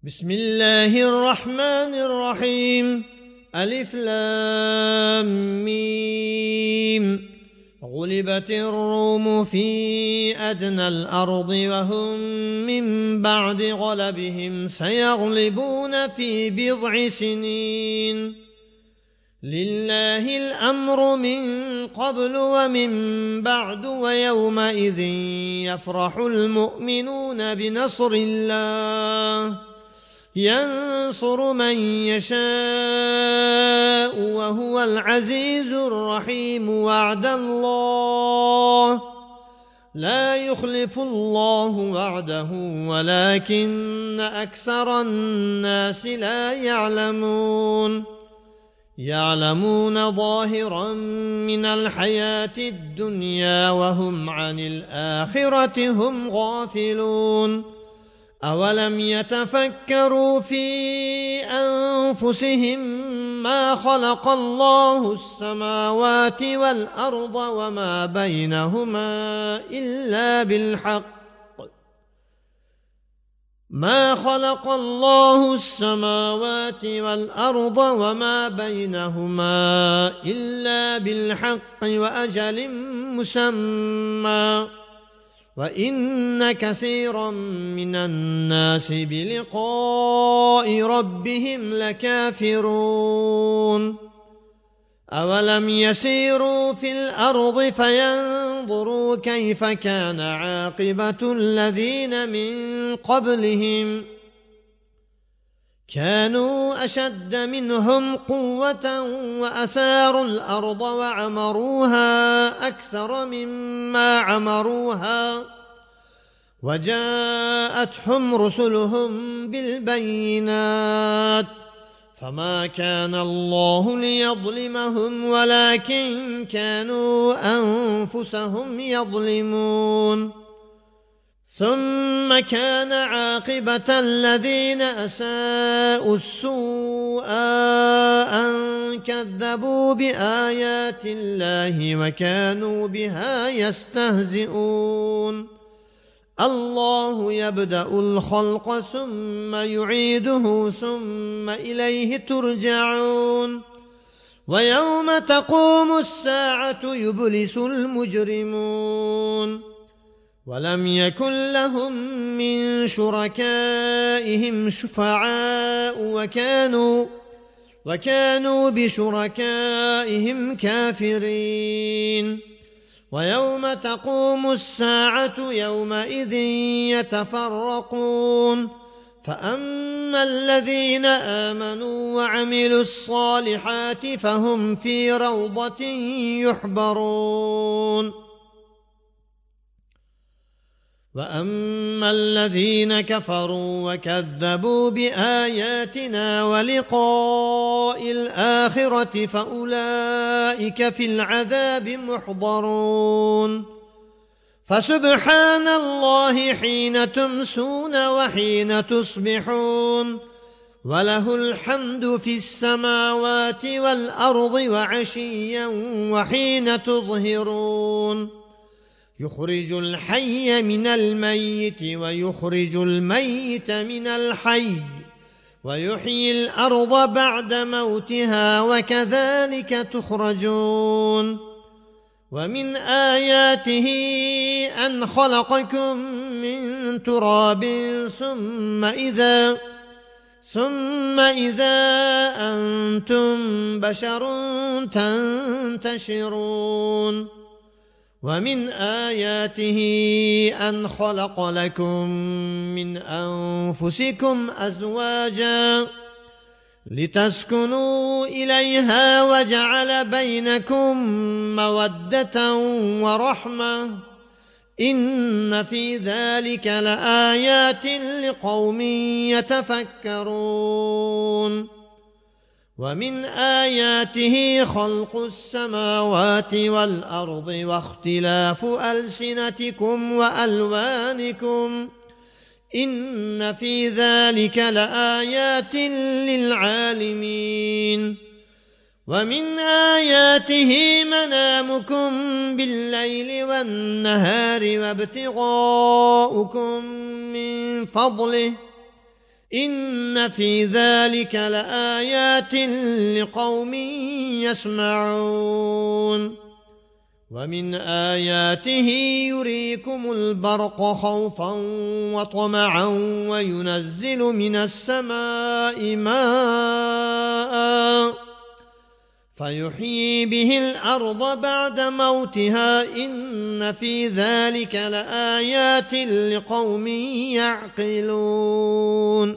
بسم الله الرحمن الرحيم. ألف لام ميم. غلبت الروم في أدنى الأرض وهم من بعد غلبهم سيغلبون في بضع سنين. لله الأمر من قبل ومن بعد ويومئذ يفرح المؤمنون بنصر الله ينصر من يشاء وهو العزيز الرحيم. وعد الله لا يخلف الله وعده ولكن أكثر الناس لا يعلمون ظاهرا من الحياة الدنيا وهم عن الآخرة هم غافلون. أولم يتفكروا في أنفسهم ما خلق الله السماوات والأرض وما بينهما إلا بالحق ما خلق الله السماوات والأرض وما بينهما إلا بالحق وأجل مسمى وإن كثيرا من الناس بلقاء ربهم لكافرون. أولم يسيروا في الأرض فينظروا كيف كان عاقبة الذين من قبلهم كانوا أشد منهم قوة وأثاروا الأرض وعمروها أكثر مما عمروها وجاءتهم رسلهم بالبينات فما كان الله ليظلمهم ولكن كانوا أنفسهم يظلمون. ثم كان عاقبة الذين أساءوا السوء أن كذبوا بآيات الله وكانوا بها يستهزئون. الله يبدأ الخلق ثم يعيده ثم إليه ترجعون. ويوم تقوم الساعة يبلس المجرمون ولم يكن لهم من شركائهم شفعاء وكانوا بشركائهم كافرين. ويوم تقوم الساعة يومئذ يتفرقون فأما الذين آمنوا وعملوا الصالحات فهم في روضة يحبرون. وأما الذين كفروا وكذبوا بآياتنا ولقاء الآخرة فأولئك في العذاب محضرون. فسبحان الله حين تمسون وحين تصبحون وله الحمد في السماوات والأرض وعشيا وحين تظهرون. يخرج الحي من الميت ويخرج الميت من الحي ويحيي الأرض بعد موتها وكذلك تخرجون. ومن آياته أن خلقكم من تراب ثم إذا أنتم بشر تنتشرون. ومن آياته أن خلق لكم من أنفسكم أزواجا لتسكنوا إليها وجعل بينكم مودة ورحمة إن في ذلك لآيات لقوم يتفكرون. ومن آياته خلق السماوات والأرض واختلاف ألسنتكم وألوانكم إن في ذلك لآيات للعالمين. ومن آياته منامكم بالليل والنهار وابتغاؤكم من فضله إن في ذلك لآيات لقوم يسمعون ومن آياته يريكم البرق خوفا وطمعا وينزل من السماء ماء فيحيي به الأرض بعد موتها إن في ذلك لآيات لقوم يعقلون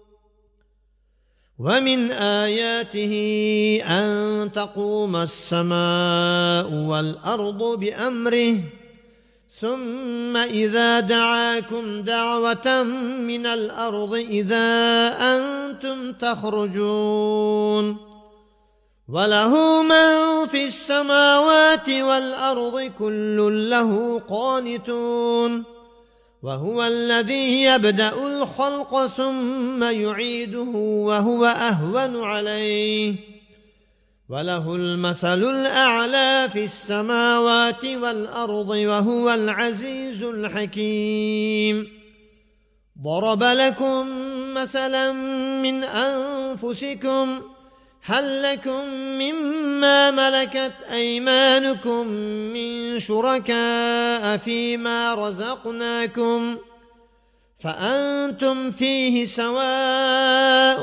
ومن آياته أن تقوم السماء والأرض بأمره ثم إذا دعاكم دعوة من الأرض إذا أنتم تخرجون وله من في السماوات والأرض كل له قانتون وهو الذي يبدأ الخلق ثم يعيده وهو أهون عليه وله المثل الأعلى في السماوات والأرض وهو العزيز الحكيم ضرب لكم مثلا من أنفسكم هل لكم مما ملكت أيمانكم من شركاء فيما رزقناكم فأنتم فيه سواء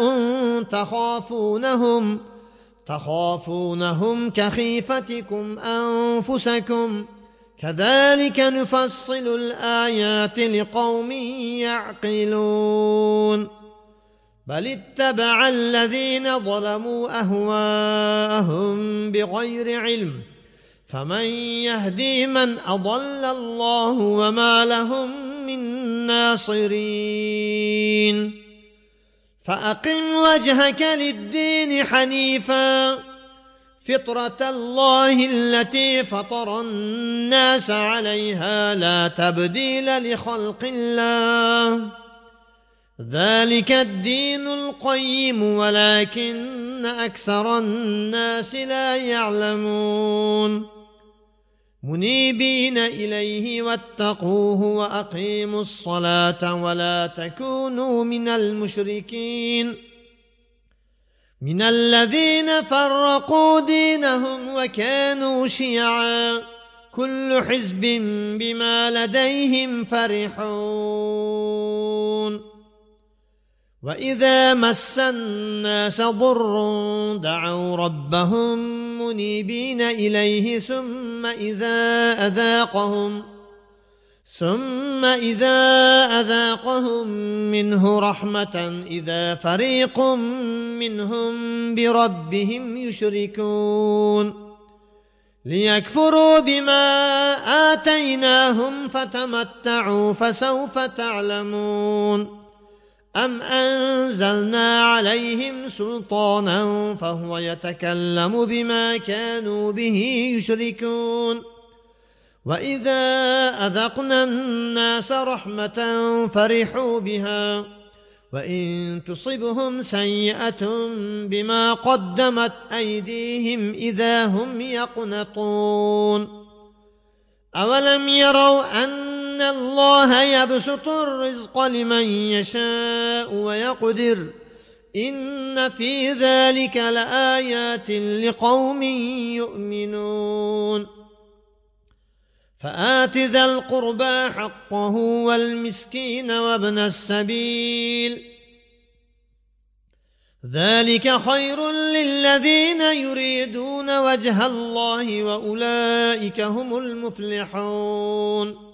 تخافونهم كخيفتكم أنفسكم كذلك نفصل الآيات لقوم يعقلون بل اتبع الذين ظلموا أهواءهم بغير علم فمن يهدي من أضل الله وما لهم من ناصرين فأقم وجهك للدين حنيفا فطرة الله التي فطر الناس عليها لا تبديل لخلق الله ذلك الدين القيم ولكن أكثر الناس لا يعلمون منيبين إليه واتقوه وأقيموا الصلاة ولا تكونوا من المشركين من الذين فرقوا دينهم وكانوا شيعا كل حزب بما لديهم فرحون وإذا مس الناس ضر دعوا ربهم منيبين إليه ثم إذا أذاقهم منه رحمة إذا فريق منهم بربهم يشركون ليكفروا بما آتيناهم فتمتعوا فسوف تعلمون أم أنزلنا عليهم سلطانا فهو يتكلم بما كانوا به يشركون وإذا أذقنا الناس رحمة فرحوا بها وإن تصبهم سيئة بما قدمت أيديهم إذا هم يقنطون أولم يروا أن الله يبسط الرزق لمن يشاء ويقدر إن في ذلك لآيات لقوم يؤمنون فآت ذا القربى حقه والمسكين وابن السبيل ذلك خير للذين يريدون وجه الله وأولئك هم المفلحون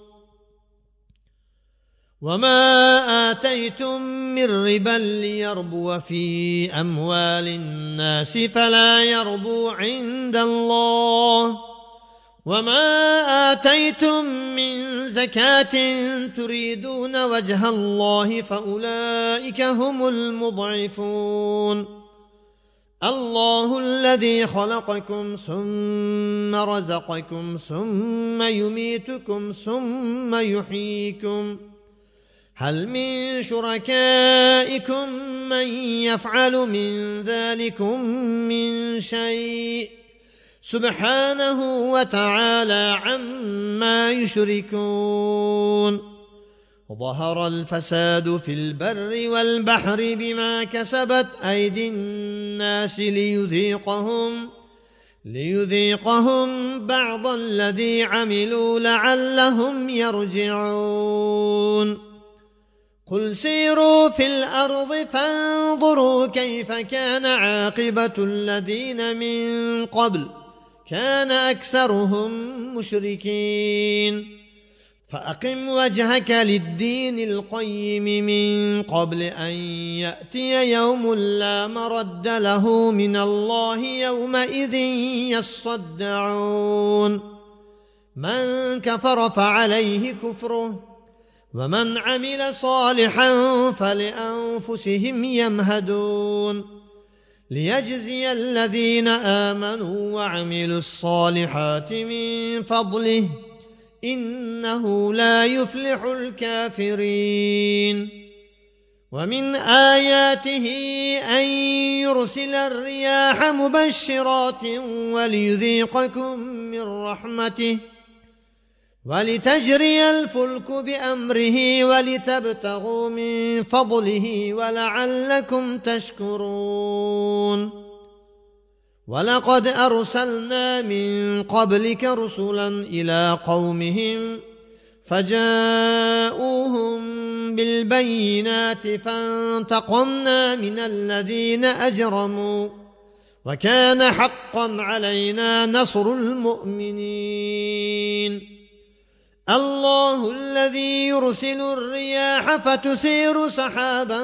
وما آتيتم من ربا ليربو في أموال الناس فلا يربو عند الله وما آتيتم من زكاة تريدون وجه الله فأولئك هم المضعفون الله الذي خلقكم ثم رزقكم ثم يميتكم ثم يحييكم هل من شركائكم من يفعل من ذلكم من شيء سبحانه وتعالى عما يشركون ظهر الفساد في البر والبحر بما كسبت أيدي الناس ليذيقهم بعض الذي عملوا لعلهم يرجعون قل سيروا في الأرض فانظروا كيف كان عاقبة الذين من قبل كان أكثرهم مشركين فأقم وجهك للدين القيم من قبل أن يأتي يوم لا مرد له من الله يومئذ يصدعون من كفر فعليه كفره ومن عمل صالحا فلأنفسهم يمهدون ليجزي الذين آمنوا وعملوا الصالحات من فضله إنه لا يفلح الكافرين ومن آياته أن يرسل الرياح مبشرات وليذيقكم من رحمته ولتجري الفلك بأمره ولتبتغوا من فضله ولعلكم تشكرون ولقد أرسلنا من قبلك رسلا إلى قومهم فجاءوهم بالبينات فانتقمنا من الذين أجرموا وكان حقا علينا نصر المؤمنين الله الذي يرسل الرياح فتثير سحابا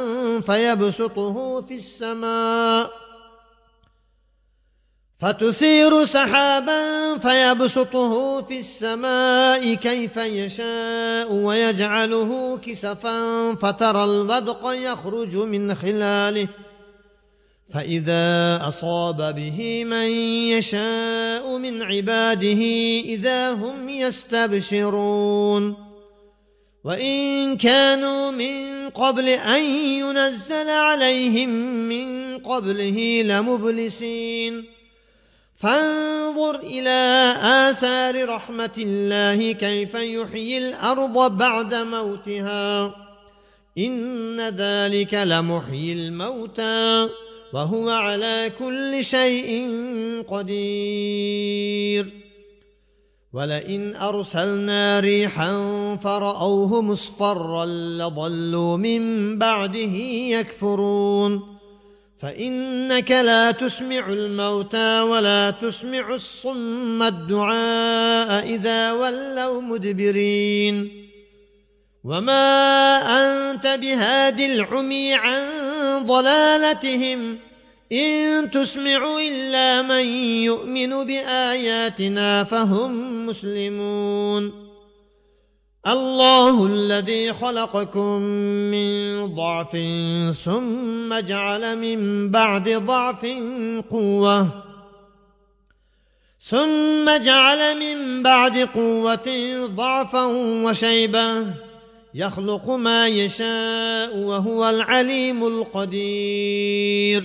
فيبسطه في السماء كيف يشاء ويجعله كسفا فترى الودق يخرج من خلاله فإذا أصاب به من يشاء من عباده إذا هم يستبشرون وإن كانوا من قبل أن ينزل عليهم من قبله لمبلسين فانظر إلى آثار رحمة الله كيف يحيي الأرض بعد موتها إن ذلك لمحيي الموتى وهو على كل شيء قدير ولئن أرسلنا ريحا فرأوه مصفرا لظلوا من بعده يكفرون فإنك لا تسمع الموتى ولا تسمع الصم الدعاء إذا ولوا مدبرين وما أنت بهاد العمي عن ضلالتهم إن تسمع إلا من يؤمن بآياتنا فهم مسلمون الله الذي خلقكم من ضعف ثم جعل من بعد قوة ضعفا وشيبة يخلق ما يشاء وهو العليم القدير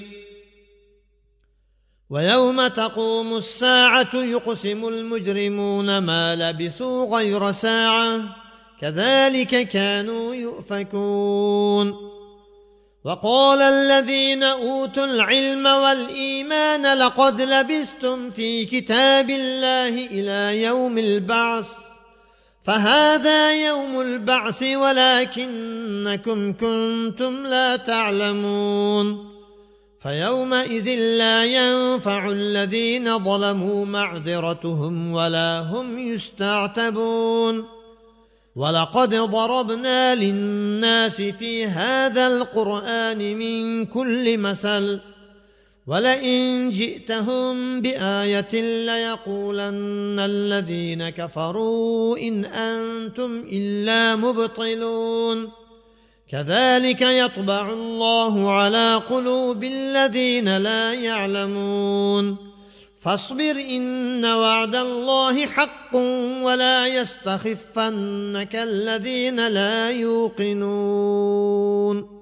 ويوم تقوم الساعة يقسم المجرمون ما لبثوا غير ساعة كذلك كانوا يؤفكون وقال الذين أوتوا العلم والإيمان لقد لبثتم في كتاب الله إلى يوم البعث فهذا يوم البعث ولكنكم كنتم لا تعلمون فيومئذ لا ينفع الذين ظلموا معذرتهم ولا هم يستعتبون ولقد ضربنا للناس في هذا القرآن من كل مثل ولئن جئتهم بآية ليقولن الذين كفروا إن أنتم إلا مبطلون كذلك يطبع الله على قلوب الذين لا يعلمون فاصبر إن وعد الله حق ولا يستخفنك الذين لا يوقنون